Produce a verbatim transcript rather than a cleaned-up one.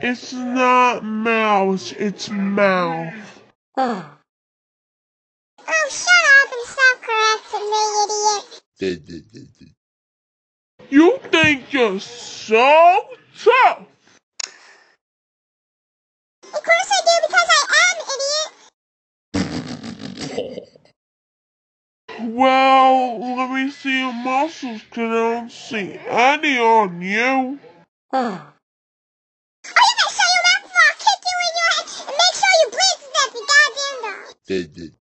It's not mouse, it's mouth. Oh, shut up and stop correcting me, idiot. You think you're so tough? Of course I do, because I am, idiot. Well, let me see your muscles, cause I don't see any on you. Oh. Oh, you better shut your mouth before I kick you in your head and make sure you bleed to death, you goddamn dog.